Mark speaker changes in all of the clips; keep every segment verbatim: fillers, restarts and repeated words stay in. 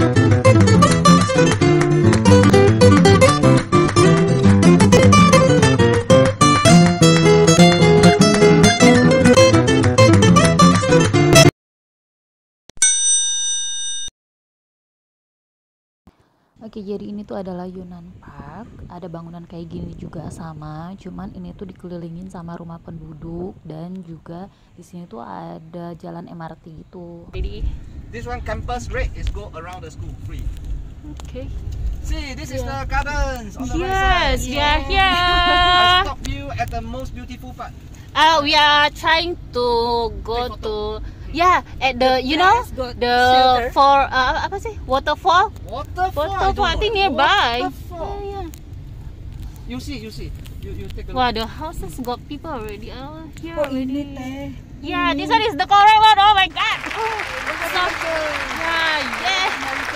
Speaker 1: Oke, jadi ini tuh adalah Yunnan Park. Ada bangunan kayak gini juga sama, cuman ini tuh dikelilingin sama rumah penduduk dan juga di sini tuh ada jalan M R T gitu.
Speaker 2: Jadi,
Speaker 3: This one campus rate is go around the school free.
Speaker 2: okay.
Speaker 3: See, this is the gardens on the right
Speaker 2: Yes,
Speaker 3: side.
Speaker 2: we are
Speaker 3: I
Speaker 2: here.
Speaker 3: stop you at the most beautiful part.
Speaker 2: Uh, we are trying to go
Speaker 3: Take
Speaker 2: to yeah at the you know the for uh, apa sih waterfall.
Speaker 3: Waterfall.
Speaker 2: Waterfall, I
Speaker 3: don't
Speaker 2: think
Speaker 3: know.
Speaker 2: nearby.
Speaker 3: Waterfall.
Speaker 2: Yeah,
Speaker 3: You see, you see. You you take a
Speaker 2: yeah.
Speaker 3: look.
Speaker 2: Wow, the houses got people already. Oh, here
Speaker 4: Oh,
Speaker 2: already.
Speaker 4: ini teh.
Speaker 2: Yeah, this one is the correct one. Oh my god. So, yeah, yeah.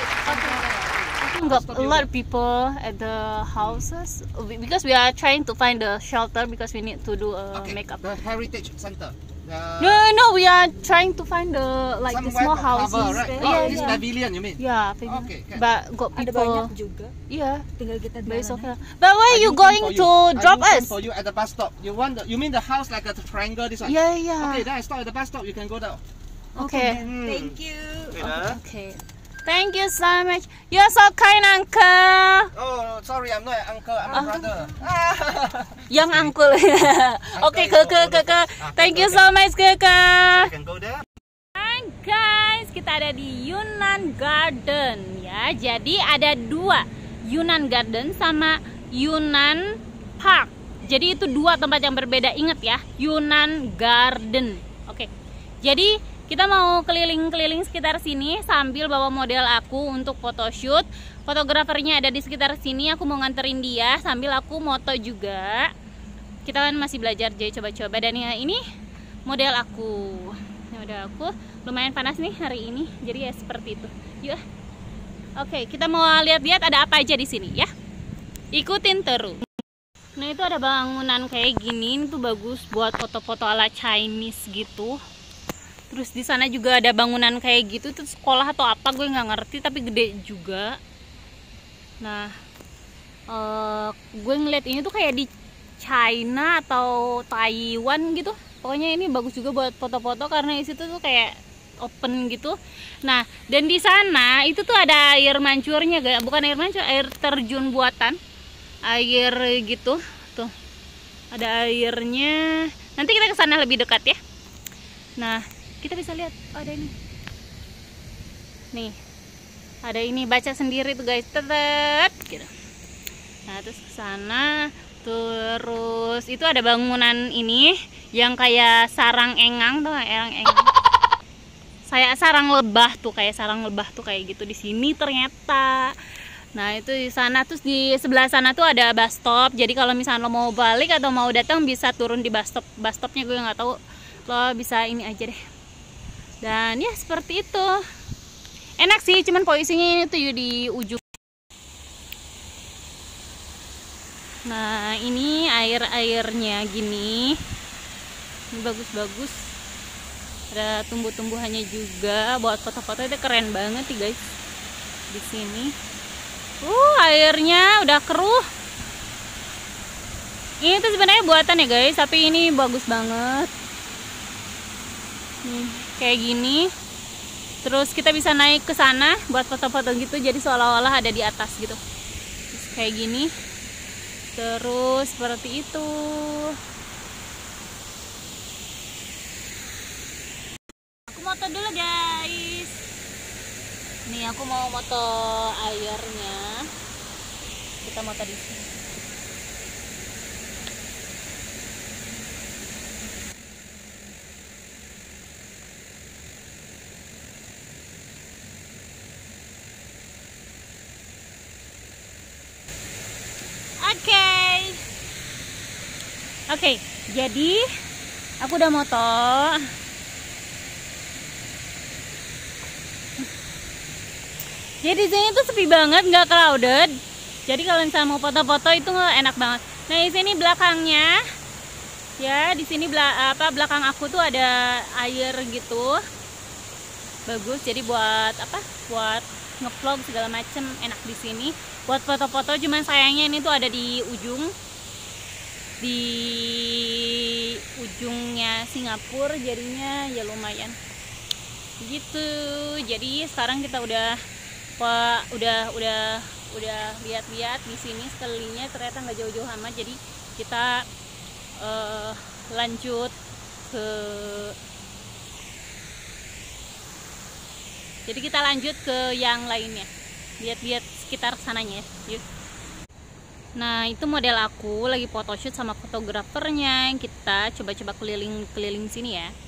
Speaker 2: I think got a lot of people at the houses because we are trying to find the shelter because we need to do a
Speaker 3: Okay,
Speaker 2: makeup.
Speaker 3: the heritage center. The
Speaker 2: No, no, no, we are trying to find the like the
Speaker 3: somewhere
Speaker 2: small
Speaker 3: got
Speaker 2: houses.
Speaker 3: cover, right?
Speaker 2: Yeah,
Speaker 3: Oh,
Speaker 2: yeah,
Speaker 3: this
Speaker 2: yeah.
Speaker 3: pavilion you mean?
Speaker 2: Yeah, pavilion.
Speaker 3: Okay, can.
Speaker 2: But got
Speaker 4: Ada
Speaker 2: people.
Speaker 4: banyak juga.
Speaker 2: Yeah,
Speaker 4: Tinggal kita
Speaker 2: but it's
Speaker 4: jalan.
Speaker 2: okay. But where
Speaker 3: I
Speaker 2: you
Speaker 3: do same
Speaker 2: going
Speaker 3: for
Speaker 2: to
Speaker 3: you. I
Speaker 2: drop
Speaker 3: do same
Speaker 2: us?
Speaker 3: for you at the bus stop. You want the, you mean the house like a triangle this one?
Speaker 2: Yeah, yeah.
Speaker 3: Okay, then I stop at the bus stop. You can go down.
Speaker 2: Okay.
Speaker 3: Hmm.
Speaker 4: Thank you.
Speaker 3: Wait, ah.
Speaker 2: Okay. Thank you so much. You're so kind, uncle.
Speaker 3: Oh, sorry, I'm not an uncle. I'm a
Speaker 2: Ah.
Speaker 3: brother.
Speaker 2: Yang uncle. Okay, ke ke ke ke. Thank you so much, ke ke.
Speaker 3: You can go there.
Speaker 2: Hai guys, kita ada di Yunnan Garden ya. Jadi ada dua, Yunnan Garden sama Yunnan Park. Jadi itu dua tempat yang berbeda. Ingat ya, Yunnan Garden. Oke. Jadi kita mau keliling-keliling sekitar sini sambil bawa model aku untuk photoshoot. Fotografernya ada di sekitar sini. Aku mau nganterin dia sambil aku moto juga. Kita kan masih belajar jadi coba-coba. Dan ya ini model aku. Ini model aku. Lumayan panas nih hari ini. Jadi ya seperti itu. Yuk. Oke, kita mau lihat-lihat ada apa aja di sini ya. Ikutin terus. Nah, itu ada bangunan kayak gini. Ini tuh bagus buat foto-foto ala Chinese gitu. Terus di sana juga ada bangunan kayak gitu, itu sekolah atau apa gue nggak ngerti, tapi gede juga. Nah, uh, gue ngeliat ini tuh kayak di China atau Taiwan gitu. Pokoknya ini bagus juga buat foto-foto karena di situ tuh kayak open gitu. Nah, dan di sana itu tuh ada air mancurnya, guys. Bukan air mancur, air terjun buatan. Air gitu, tuh. Ada airnya. Nanti kita ke sana lebih dekat ya. Nah, kita bisa lihat, oh, ada ini nih, ada ini, baca sendiri tuh guys, tetet gitu. Nah, terus ke sana, terus itu ada bangunan ini yang kayak sarang engang tuh, sarang engang, saya sarang lebah tuh, kayak sarang lebah tuh kayak gitu di sini ternyata. Nah, itu di sana, terus di sebelah sana tuh ada bus stop. Jadi kalau misalnya lo mau balik atau mau datang bisa turun di bus stop. Bus stopnya gue nggak tahu, lo bisa ini aja deh. Dan ya seperti itu. Enak sih, cuman posisinya ini tuh di ujung. Nah, ini air-airnya gini. Ini bagus-bagus. Ada tumbuh-tumbuhannya juga buat foto-foto, itu keren banget nih guys. Di sini. Uh, airnya udah keruh. Ini tuh sebenarnya buatan ya guys, tapi ini bagus banget. Nih, kayak gini. Terus kita bisa naik ke sana buat foto-foto gitu, jadi seolah-olah ada di atas gitu. Terus kayak gini. Terus seperti itu. Aku moto dulu guys. Nih, aku mau moto airnya. Kita moto di sini. Oke, okay. Oke, okay, jadi aku udah moto. Jadi di sini tuh sepi banget, nggak crowded. Jadi kalau misalnya mau foto-foto itu enak banget. Nah, di sini belakangnya, ya di sini bela apa belakang aku tuh ada air gitu, bagus. Jadi buat apa? Buat ngevlog segala macem enak di sini. Buat foto-foto cuman sayangnya ini tuh ada di ujung di ujungnya Singapura, jadinya ya lumayan gitu. Jadi sekarang kita udah Pak udah udah udah lihat-lihat di sini sekelilingnya, ternyata nggak jauh-jauh amat. Jadi kita uh, lanjut ke jadi kita lanjut ke yang lainnya, lihat-lihat sekitar sananya. Yuk. Nah, itu model aku lagi photoshoot sama fotografernya. Kita coba-coba keliling-keliling sini ya.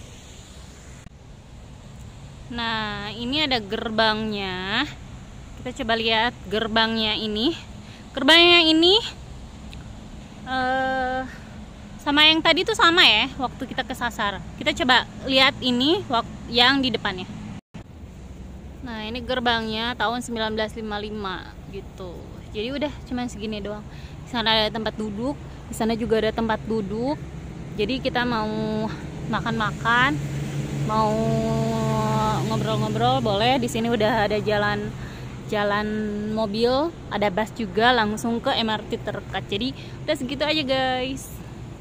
Speaker 2: Nah, ini ada gerbangnya. Kita coba lihat gerbangnya ini. Gerbangnya ini uh, sama yang tadi tuh sama ya, waktu kita kesasar. Kita coba lihat ini waktu yang di depannya. Nah, ini gerbangnya tahun sembilan belas lima puluh lima gitu. Jadi udah cuman segini doang. Di sana ada tempat duduk, di sana juga ada tempat duduk. Jadi kita mau makan-makan, mau ngobrol-ngobrol boleh. Di sini udah ada jalan jalan mobil, ada bus juga langsung ke M R T terdekat. Jadi udah segitu aja guys.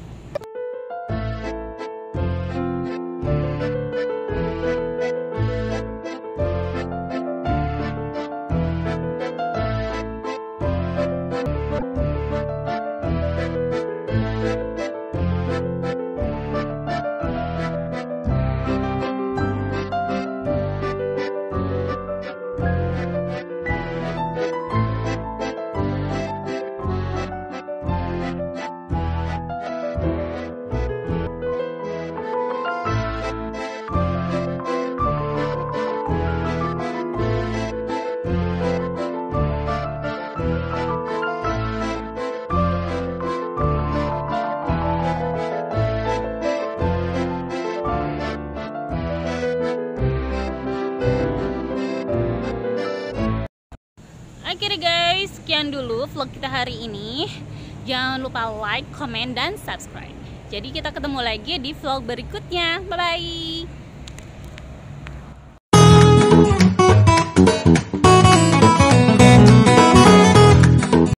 Speaker 2: Oke deh guys, sekian dulu vlog kita hari ini. Jangan lupa like, comment, dan subscribe. Jadi kita ketemu lagi di vlog berikutnya. Bye-bye.